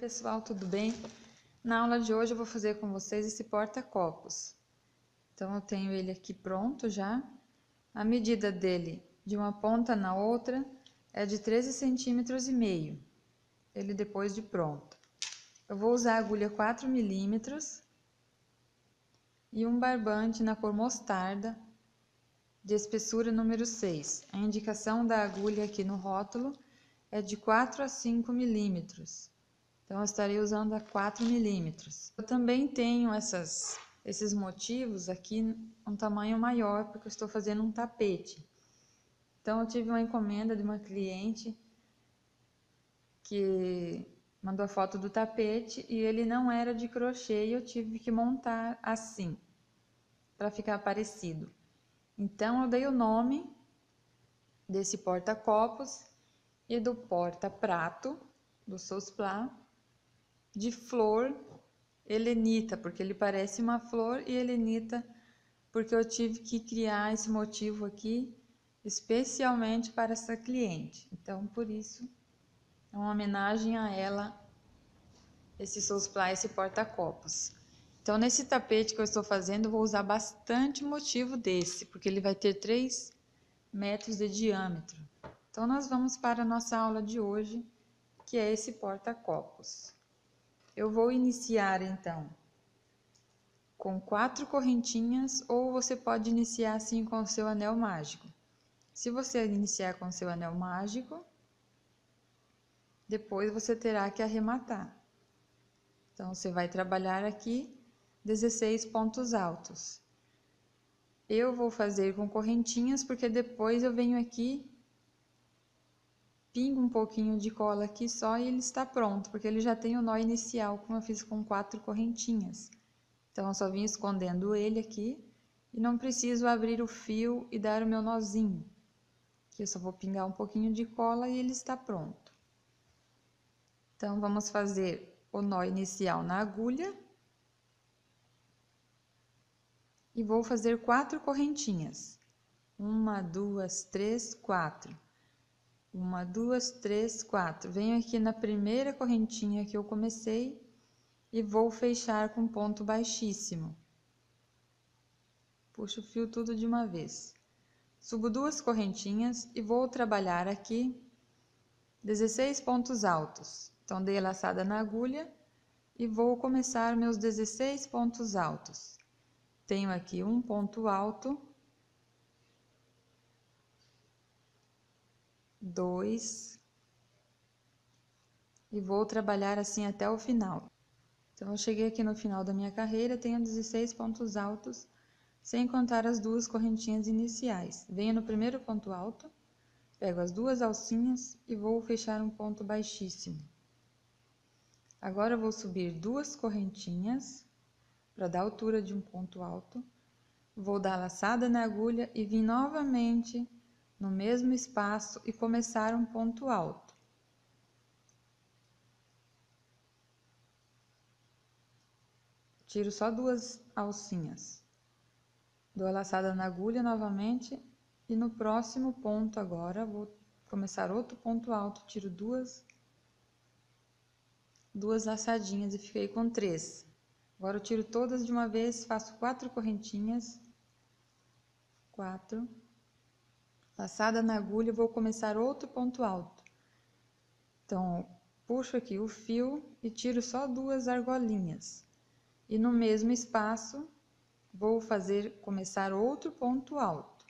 pessoal, tudo bem? Na aula de hoje eu vou fazer com vocês esse porta-copos. Então eu tenho ele aqui pronto já. A medida dele de uma ponta na outra é de 13,5 cm. Ele depois de pronto. Eu vou usar a agulha 4 mm e um barbante na cor mostarda de espessura número 6. A indicação da agulha aqui no rótulo é de 4 a 5 milímetros. Então, eu estarei usando a 4 milímetros. Eu também tenho esses motivos aqui um tamanho maior, porque eu estou fazendo um tapete. Então, eu tive uma encomenda de uma cliente que mandou a foto do tapete e ele não era de crochê e eu tive que montar assim, para ficar parecido. Então, eu dei o nome desse porta-copos e do porta-prato, do Sousplá, de flor helenita, porque ele parece uma flor, e helenita porque eu tive que criar esse motivo aqui especialmente para essa cliente. Então, por isso, é uma homenagem a ela, esse Sousplá, esse porta-copos. Então, nesse tapete que eu estou fazendo, eu vou usar bastante motivo desse, porque ele vai ter 3 metros de diâmetro. Então, nós vamos para a nossa aula de hoje, que é esse porta-copos. Eu vou iniciar, então, com 4 correntinhas, ou você pode iniciar assim com o seu anel mágico. Se você iniciar com o seu anel mágico, depois você terá que arrematar. Então, você vai trabalhar aqui 16 pontos altos. Eu vou fazer com correntinhas, porque depois eu venho aqui, pingo um pouquinho de cola aqui só e ele está pronto, porque ele já tem o nó inicial, como eu fiz com 4 correntinhas. Então, eu só vim escondendo ele aqui e não preciso abrir o fio e dar o meu nozinho. Aqui eu só vou pingar um pouquinho de cola e ele está pronto. Então, vamos fazer o nó inicial na agulha. E vou fazer 4 correntinhas. 1, 2, 3, 4. 1, 2, 3, 4. Venho aqui na primeira correntinha que eu comecei e vou fechar com ponto baixíssimo. Puxo o fio tudo de uma vez. Subo 2 correntinhas e vou trabalhar aqui 16 pontos altos. Então, dei a laçada na agulha e vou começar meus 16 pontos altos. Tenho aqui um ponto alto, 2, e vou trabalhar assim até o final. Então, eu cheguei aqui no final da minha carreira, tenho 16 pontos altos, sem contar as 2 correntinhas iniciais. Venho no primeiro ponto alto, pego as 2 alcinhas e vou fechar um ponto baixíssimo. Agora eu vou subir 2 correntinhas para dar altura de um ponto alto. Vou dar laçada na agulha e vir novamente no mesmo espaço e começar um ponto alto. Tiro só 2 alcinhas. Dou a laçada na agulha novamente e no próximo ponto agora vou começar outro ponto alto, tiro 2 laçadinhas e fiquei com 3. Agora eu tiro todas de uma vez, faço 4 correntinhas, 4, laçada na agulha, vou começar outro ponto alto. Então, puxo aqui o fio e tiro só 2 argolinhas. E no mesmo espaço, vou começar outro ponto alto.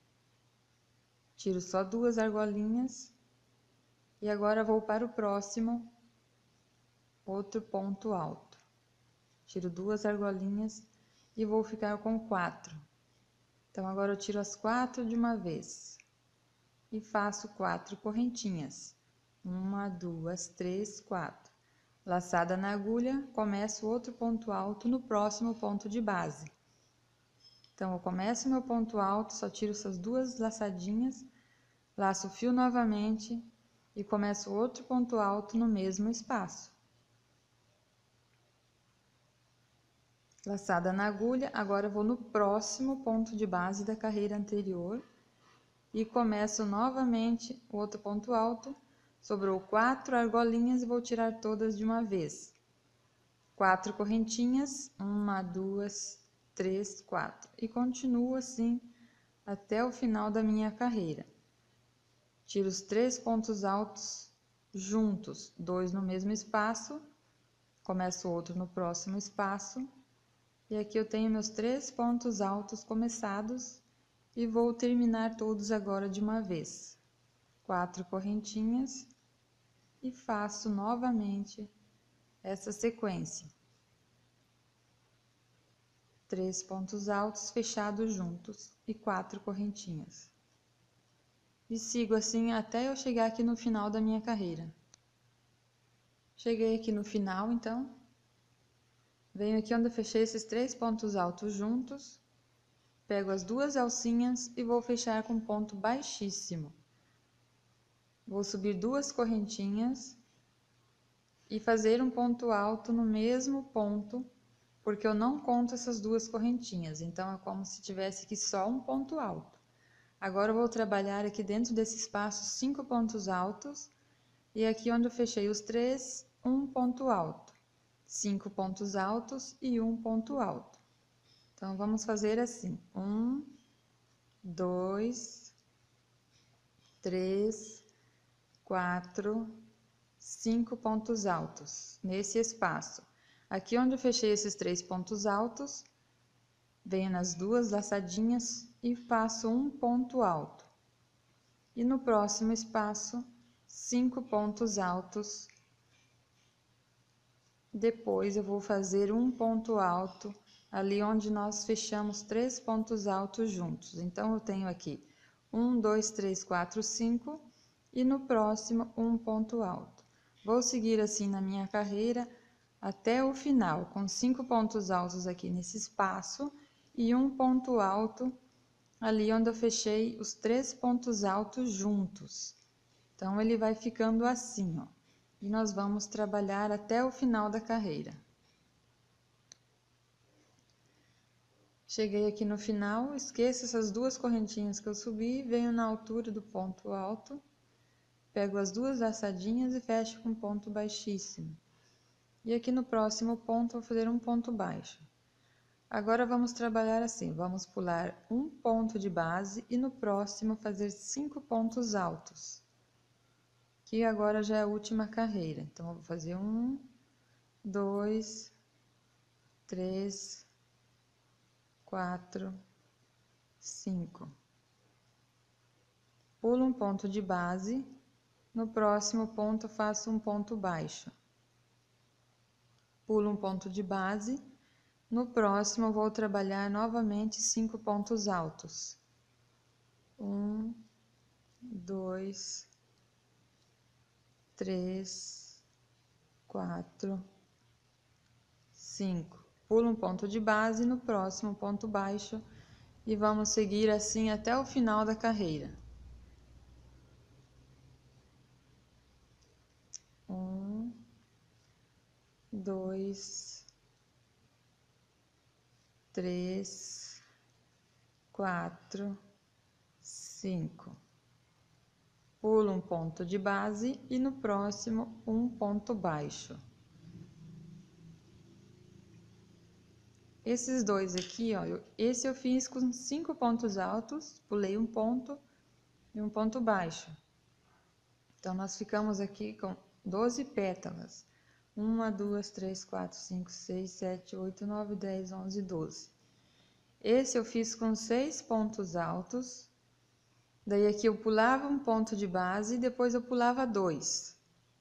Tiro só 2 argolinhas e agora vou para o próximo, outro ponto alto. Tiro 2 argolinhas e vou ficar com 4. Então, agora eu tiro as 4 de uma vez e faço 4 correntinhas. 1, 2, 3, 4. Laçada na agulha, começo outro ponto alto no próximo ponto de base. Então, eu começo meu ponto alto, só tiro essas 2 laçadinhas, laço o fio novamente e começo outro ponto alto no mesmo espaço. Laçada na agulha, agora eu vou no próximo ponto de base da carreira anterior e começo novamente outro ponto alto, Sobrou 4 argolinhas e vou tirar todas de uma vez. 4 correntinhas, 1, 2, 3, 4. E continuo assim até o final da minha carreira. Tiro os 3 pontos altos juntos, 2 no mesmo espaço, começo outro no próximo espaço, e aqui eu tenho meus 3 pontos altos começados e vou terminar todos agora de uma vez. 4 correntinhas e faço novamente essa sequência. 3 pontos altos fechados juntos e 4 correntinhas. E sigo assim até eu chegar aqui no final da minha carreira. Cheguei aqui no final, então, venho aqui onde eu fechei esses 3 pontos altos juntos, pego as 2 alcinhas e vou fechar com ponto baixíssimo. Vou subir 2 correntinhas e fazer um ponto alto no mesmo ponto, porque eu não conto essas 2 correntinhas, então é como se tivesse aqui só um ponto alto. Agora eu vou trabalhar aqui dentro desse espaço 5 pontos altos, e aqui onde eu fechei os 3, um ponto alto. 5 pontos altos e um ponto alto. Então, vamos fazer assim: 1, 2, 3, 4, 5 pontos altos nesse espaço. Aqui onde eu fechei esses 3 pontos altos, venho nas 2 laçadinhas e faço um ponto alto. E no próximo espaço, 5 pontos altos. Depois eu vou fazer um ponto alto ali onde nós fechamos 3 pontos altos juntos. Então, eu tenho aqui 1, 2, 3, 4, 5 e no próximo um ponto alto. Vou seguir assim na minha carreira até o final, com 5 pontos altos aqui nesse espaço e um ponto alto ali onde eu fechei os 3 pontos altos juntos. Então, ele vai ficando assim, ó. E nós vamos trabalhar até o final da carreira. Cheguei aqui no final, esqueço essas 2 correntinhas que eu subi, venho na altura do ponto alto, pego as 2 laçadinhas e fecho com ponto baixíssimo. E aqui no próximo ponto vou fazer um ponto baixo. Agora vamos trabalhar assim, vamos pular um ponto de base e no próximo fazer 5 pontos altos. Que agora já é a última carreira. Então, eu vou fazer 1, 2, 3, 4, 5. Pulo um ponto de base, no próximo ponto faço um ponto baixo. Pulo um ponto de base, no próximo vou trabalhar novamente 5 pontos altos. 1, 2, 3, 4, 5. Pulo um ponto de base, no próximo ponto baixo, e vamos seguir assim até o final da carreira. 1, 2, 3, 4, 5. Pulo um ponto de base e no próximo um ponto baixo. Esses dois aqui, ó, esse eu fiz com 5 pontos altos, pulei um ponto e um ponto baixo. Então, nós ficamos aqui com 12 pétalas. 1, 2, 3, 4, 5, 6, 7, 8, 9, 10, 11, 12. Esse eu fiz com 6 pontos altos. Daí aqui eu pulava um ponto de base e depois eu pulava 2.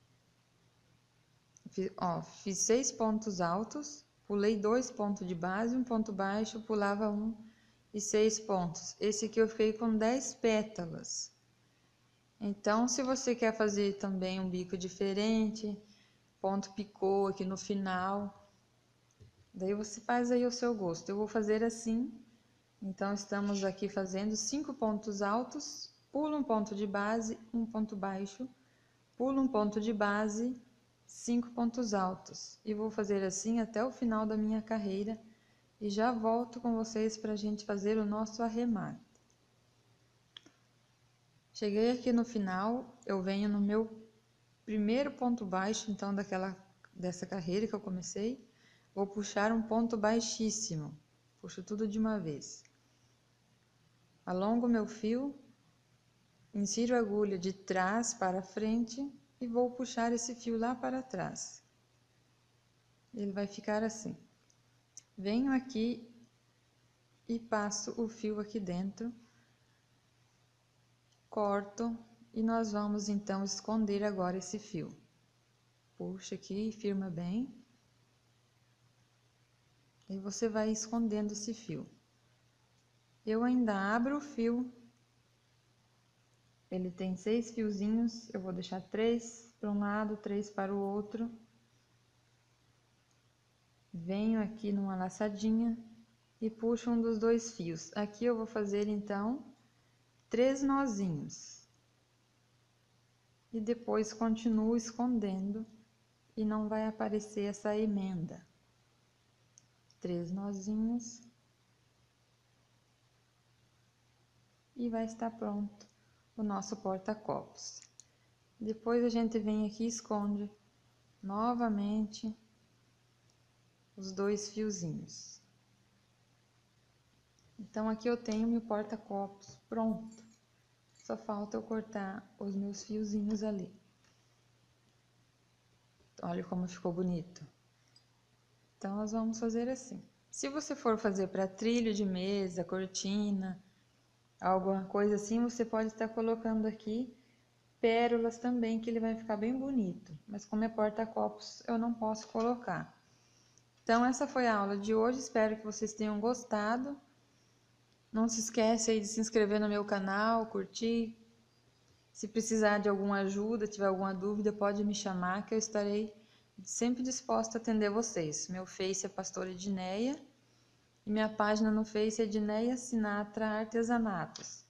Fiz 6 pontos altos, pulei 2 pontos de base, um ponto baixo, pulava 1 e 6 pontos. Esse aqui eu fiquei com 10 pétalas. Então, se você quer fazer também um bico diferente, ponto picô aqui no final, daí você faz aí o seu gosto. Eu vou fazer assim. Então, estamos aqui fazendo 5 pontos altos, pulo um ponto de base, um ponto baixo, pulo um ponto de base, 5 pontos altos. E vou fazer assim até o final da minha carreira e já volto com vocês para a gente fazer o nosso arremate. Cheguei aqui no final, eu venho no meu primeiro ponto baixo, então, dessa carreira que eu comecei, vou puxar um ponto baixíssimo. Puxo tudo de uma vez. Alongo o meu fio, insiro a agulha de trás para frente e vou puxar esse fio lá para trás. Ele vai ficar assim. Venho aqui e passo o fio aqui dentro, corto e nós vamos então esconder agora esse fio. Puxa aqui e firma bem. E você vai escondendo esse fio. Eu ainda abro o fio. Ele tem 6 fiozinhos, eu vou deixar 3 para um lado, 3 para o outro. Venho aqui numa laçadinha e puxo um dos 2 fios. Aqui eu vou fazer então 3 nozinhos. E depois continuo escondendo e não vai aparecer essa emenda. 3 nozinhos. E vai estar pronto o nosso porta-copos. Depois a gente vem aqui e esconde novamente os 2 fiozinhos. Então aqui eu tenho meu porta-copos pronto. Só falta eu cortar os meus fiozinhos ali. Olha como ficou bonito. Então nós vamos fazer assim. Se você for fazer para trilho de mesa, cortina, alguma coisa assim, você pode estar colocando aqui pérolas também, que ele vai ficar bem bonito. Mas como é porta-copos, eu não posso colocar. Então essa foi a aula de hoje, espero que vocês tenham gostado. Não se esquece aí de se inscrever no meu canal, curtir. Se precisar de alguma ajuda, tiver alguma dúvida, pode me chamar que eu estarei sempre disposta a atender vocês. Meu Face é Pastora Edneia e minha página no Face é Edneia Sinatra Artesanatos.